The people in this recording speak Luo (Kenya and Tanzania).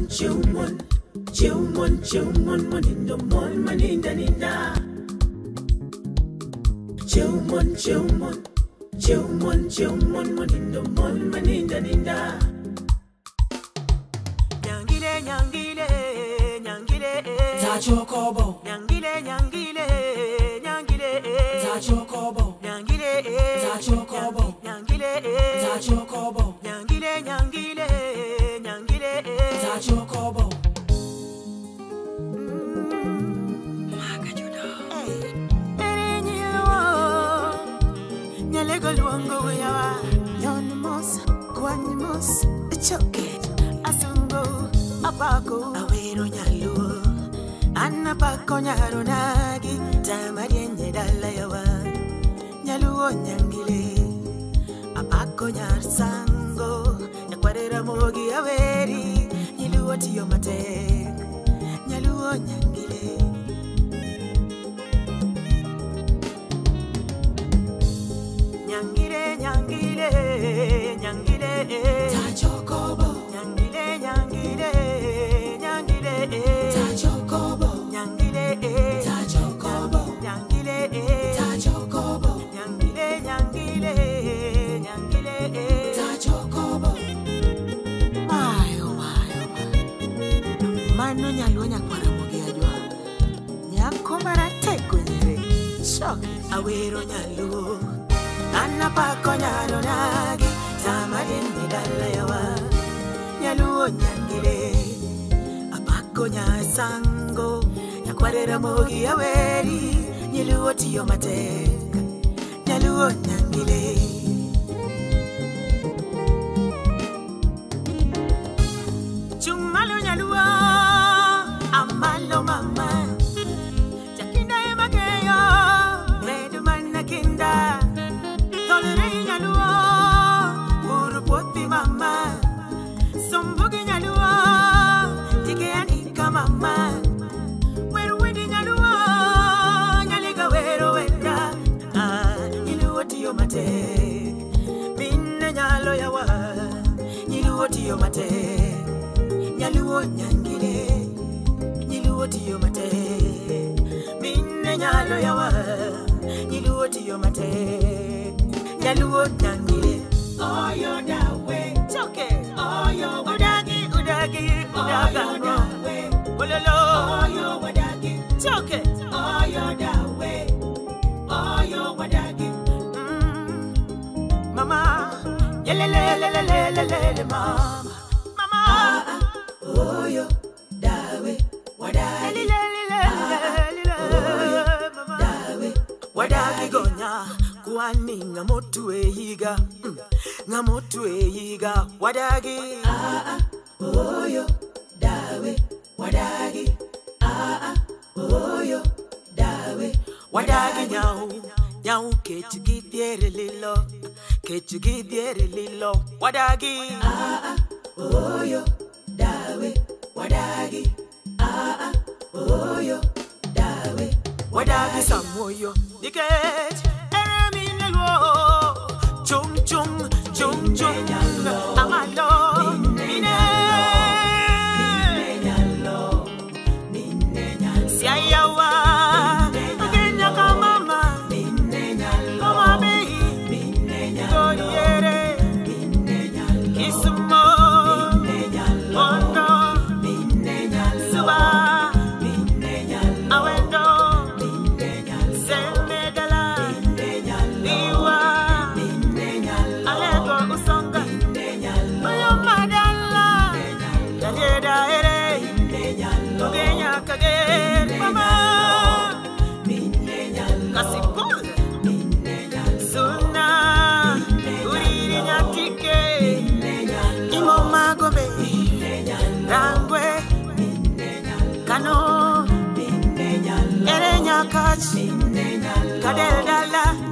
Manindo mon, maninda ninda. Chumon, manindo mon, maninda ninda. Nyangile, Tachokobo. Nyangile, Tachokobo. Nyangile, Tachokobo. Tachokobo. Nyangile, Tachokobo. Luongo yawa yonmos kwanmos choke asungo apako awero nyalo anapako nyaro nagi tamarienye dala yawa nyalo nyangile apako nyar sango yakwarera mogi aweri nyiluo tiyo matek nyalo nyangile Nyangile, Tachokobo. Nyangile, Tachokobo. Nyangile, Tachokobo. Nyangile, Tachokobo. Nyangile, Tachokobo. my. Mano nyalo nyakwara mogi ajwa. Nyakomara teko nyire. Shock. Awero nyalo. Anapako nyalo nagi tamarine dala yawa nyaluo nyangile apako nyasango yakwarera mogi aweri nyiluo tiyo matek nyaluo nyangile chumalo nyaluo amalo mama jakinda emakeyo medu manna kinda mama sombugi nyaluo dike anika mama weru wedi nyaluo nyaliga wero wenda nyiluo tiyo mate minne nyalo yawa nyiluo tiyo mate nyaluo nyangile nyiluo tiyo mate minne nyalo yawa nyiluo tiyo mate nyaluo nyangile oh yo dawe choke oh yo udagi udaga bololo oh yo wadagi choke oh yo dawe oh yo wadagi mama yelelelelelelele mama oh yo dawe wadagi mama dawe wadagi gonya kwani ngamotu eyiga wadagi oyo dawe wadagi oyo dawe wadagi nyau kechigidiere lilo wadagi oyo dawe wadagi oyo dawe wadagi samoyo diket chung chung amalo siayawa ngenya kama mama mama bei goriere kisumo ondo suba awendo semedala liwa Kano, Erenya Kachi, Kadel Dala.